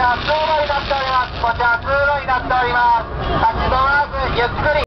ちら通路になっております。こちら通路になっております。立ち止まらずゆっくり